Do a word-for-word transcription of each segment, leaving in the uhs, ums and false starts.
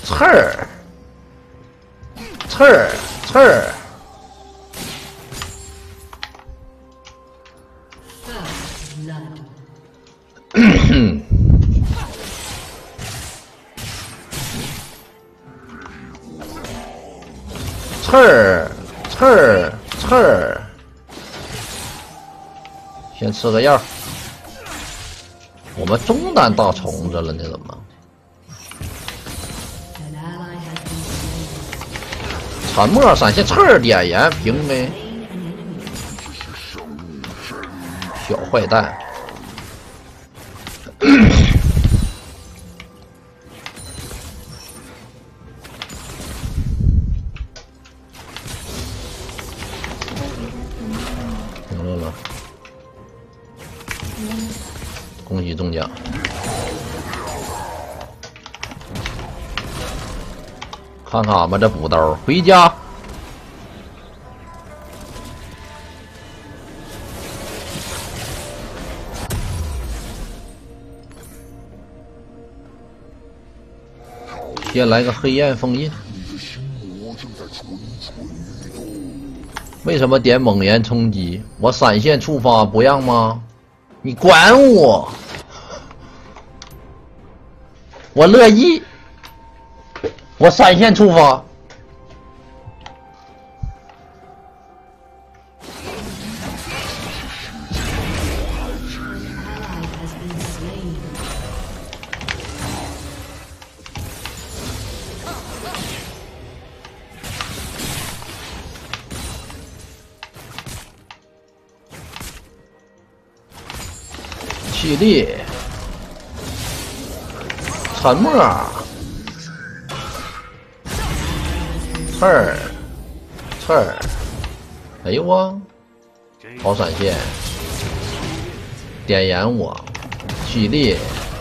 刺儿，刺儿，刺儿。刺儿，刺儿，刺儿。先吃个药。我们中单大虫子了呢，怎么？沉默闪现刺儿点燃平没？小坏蛋。停了了。恭喜中奖！看看俺们这补刀，回家。先来个黑暗封印。为什么点猛炎冲击？我闪现触发不让吗？你管我！我乐意。我闪现触发。气力，沉默，刺儿，刺儿，哎呦我，好闪现，点燃我，气力，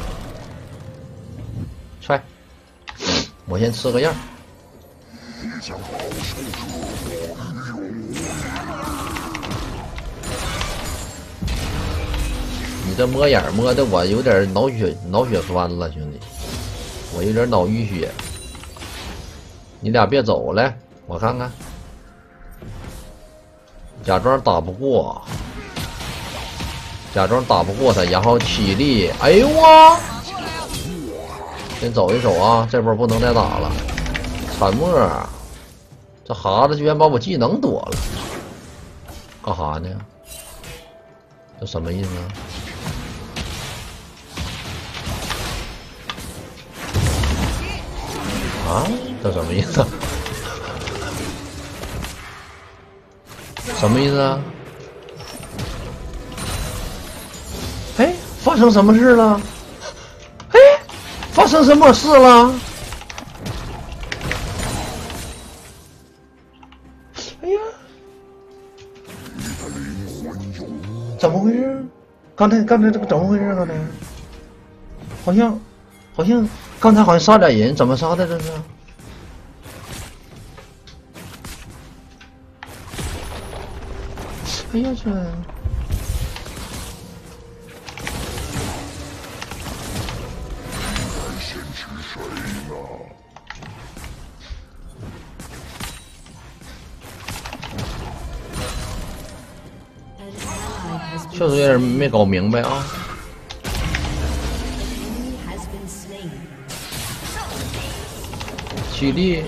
踹，我先吃个样。你这摸眼摸的我有点脑血脑血栓了，兄弟，我有点脑淤血。你俩别走了，我看看，假装打不过，假装打不过他，然后起立。哎呦我，先走一走啊，这波不能再打了。沉默，这哈子居然把我技能躲了，干哈呢？这什么意思啊？啊，这什么意思？什么意思啊？哎，发生什么事了？哎，发生什么事了？哎呀，怎么回事？刚才刚才这个怎么回事？刚才好像好像。刚才好像杀点人，怎么杀的这是？哎呀这！确实有点没搞明白啊。起立，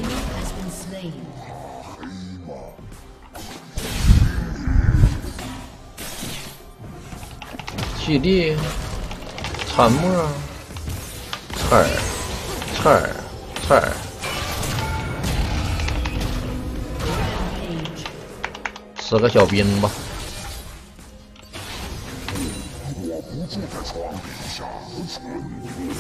起立，沉默，刺儿，刺儿，刺儿，吃个小兵吧。我不住在床底下存活。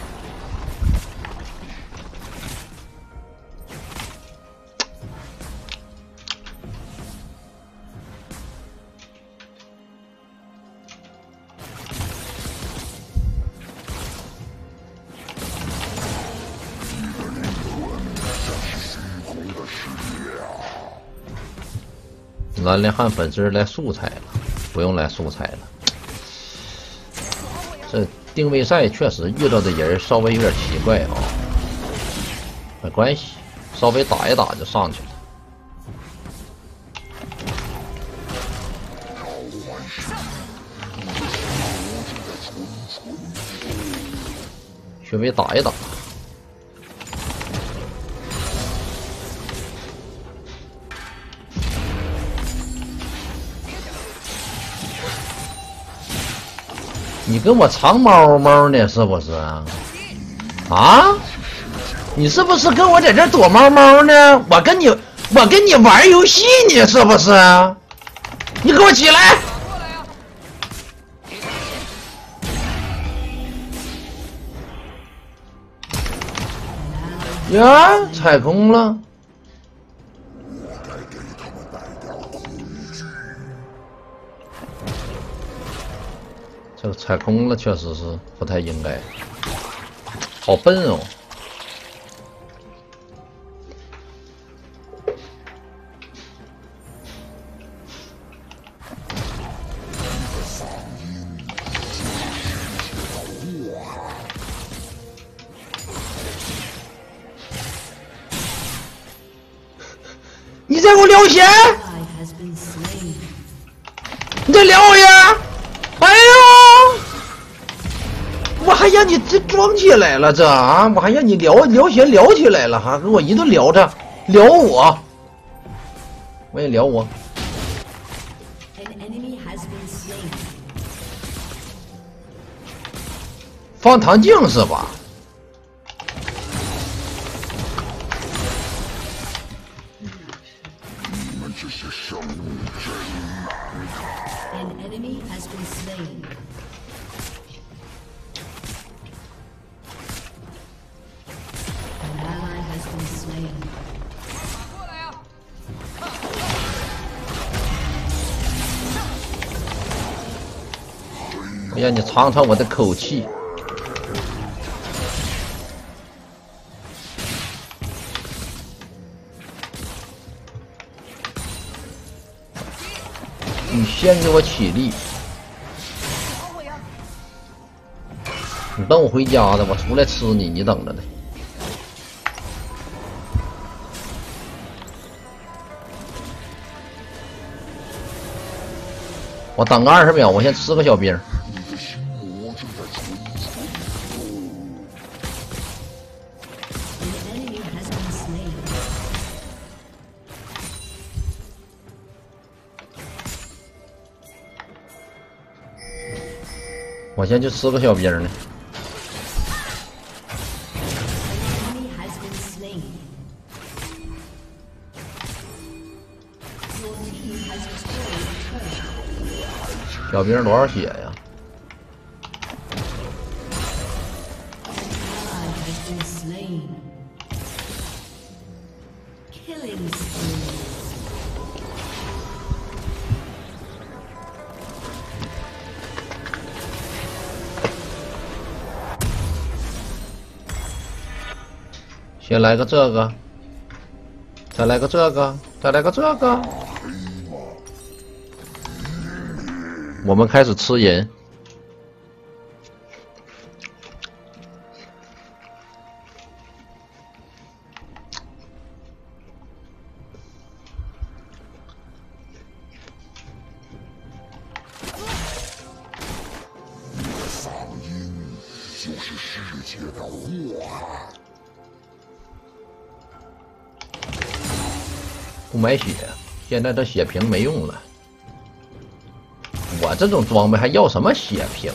蓝连汉粉丝来素材了，不用来素材了。这定位赛确实遇到的人稍微有点奇怪啊、哦。 没关系，稍微打一打就上去了。稍微打一打。你跟我藏猫猫呢，是不是啊？啊？你是不是跟我在这躲猫猫呢？我跟你，我跟你玩游戏呢，是不是？你给我起来！呀，踩空了。这个踩空了，确实是不太应该。好笨哦！你再给我撩弦！你再撩我呀！哎呦！我还让你这装起来了，这啊！我还让你撩撩弦撩起来了，哈，给我一顿撩着，撩我，我也撩我。放糖镜是吧？你们这些生物真难看。An enemy has been slain. An ally has been slain. 过来呀！我让你尝尝我的口气。你先给我起立！你等我回家的，我出来吃你，你等着呢。我等个二十秒，我先吃个小兵。我先去吃个小兵呢。小兵多少血呀？先来个这个，再来个这个，再来个这个。我们开始吃人。嗓音就是世界的祸害。不买血，现在这血瓶没用了。我这种装备还要什么血瓶？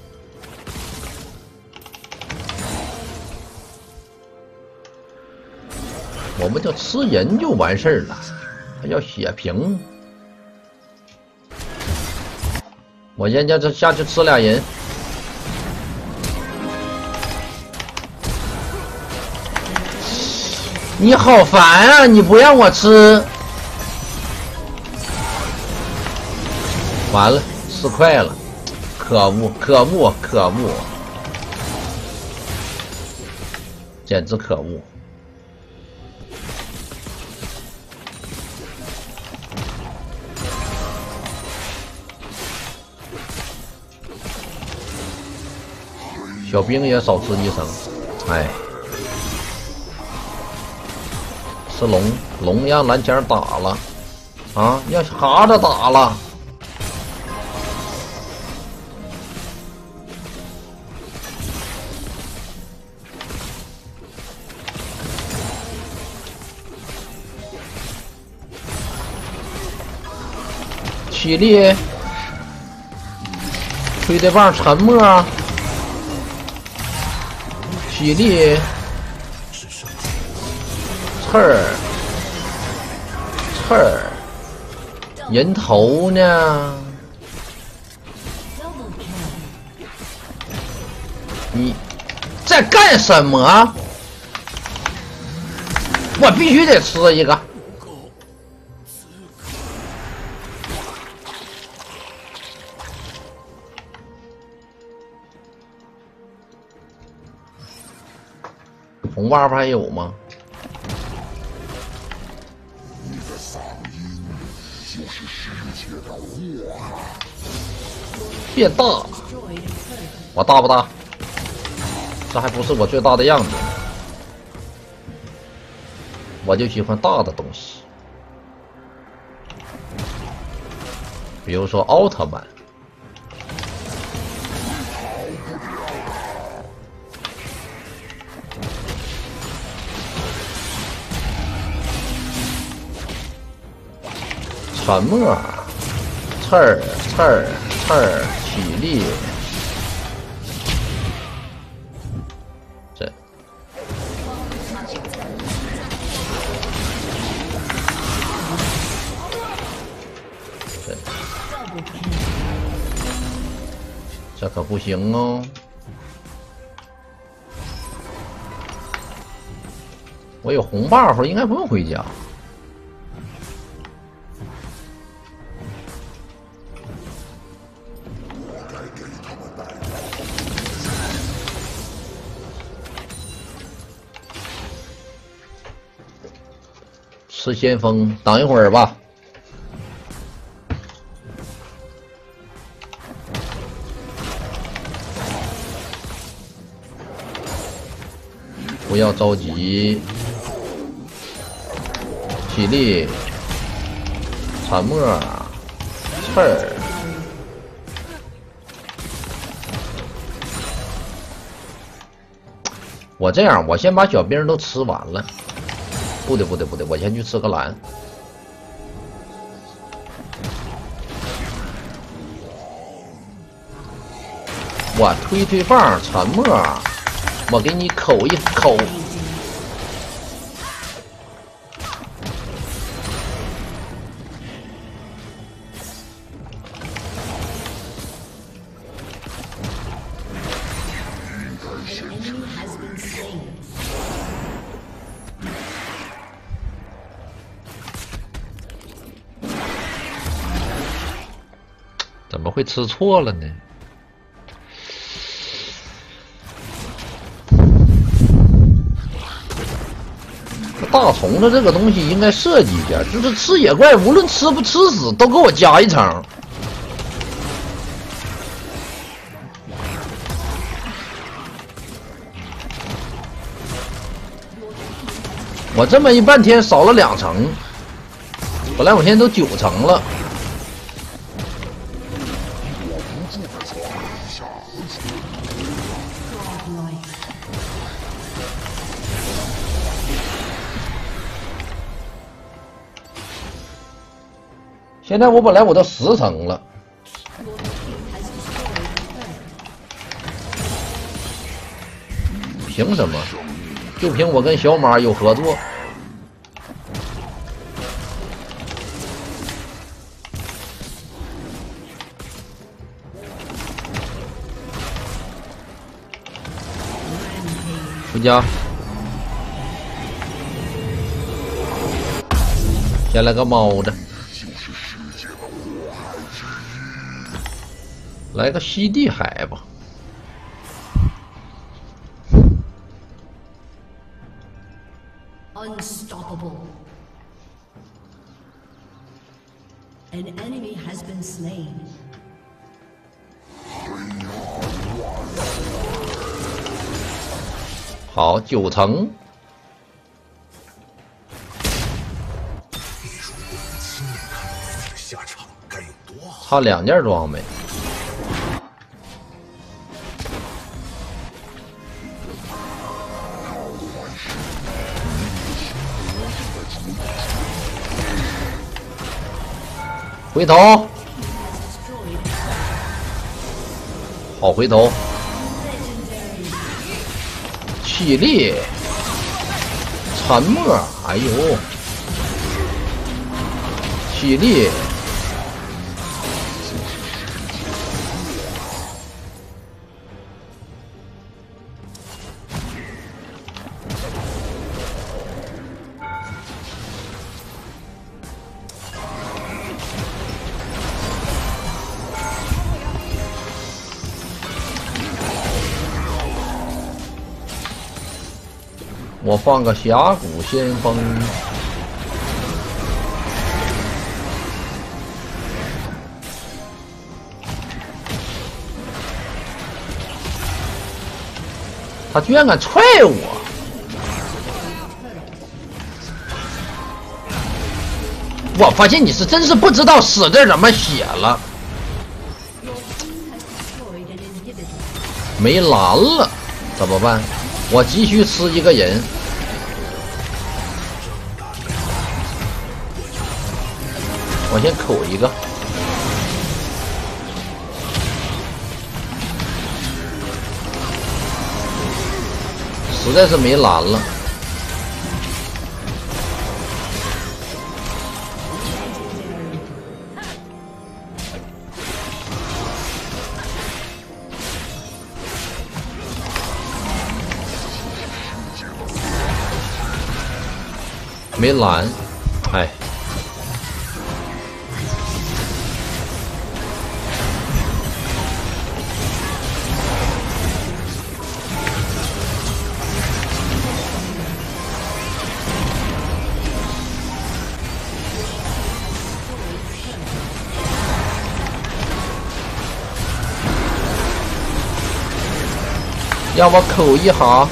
我们就吃人就完事儿了，还要血瓶？我人家这下去吃俩人。你好烦啊！你不让我吃，完了，吃快了，可恶，可恶，可恶，简直可恶！小兵也少吃一声，哎。 是龙，龙让蓝枪打了，啊，让哈子打了。起立，吹的棒沉默，起立。 刺儿，刺儿，人头呢？你在干什么？我必须得吃一个。红 buff 还有吗？ 变大，我大不大？这还不是我最大的样子。我就喜欢大的东西，比如说奥特曼。沉默，刺儿，刺儿，刺儿，体力，这，这，这可不行哦！我有红 buff， 应该不用回家。 吃先锋，等一会儿吧。不要着急，体力，沉默，刺儿。我这样，我先把小兵都吃完了。 不对不对不对，我先去吃个蓝。我推推棒，沉默，我给你口一口。怎么会吃错了呢？大虫子这个东西应该设计一点，就是吃野怪，无论吃不吃死，都给我加一层。我这么一半天少了两层，本来我现在都九层了。 现在我本来我都十层了，凭什么？就凭我跟小马有合作。回家，先来个猫的。 来个西地海吧。 Unstoppable. An enemy has been slain. 好，九层。 差两件装备。回头，好回头，气力，沉默，哎呦，气力。 我放个峡谷先锋，他居然敢踹我！我发现你是真是不知道死字怎么写了，没蓝了，怎么办？我急需吃一个人。 我先口一个，实在是没蓝了。没蓝，哎。 让我口一下，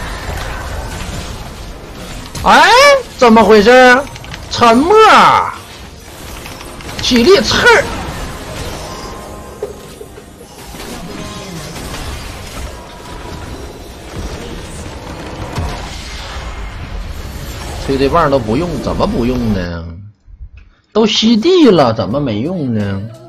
哎，怎么回事？沉默，体力刺儿，催泪棒都不用，怎么不用呢？都吸地了，怎么没用呢？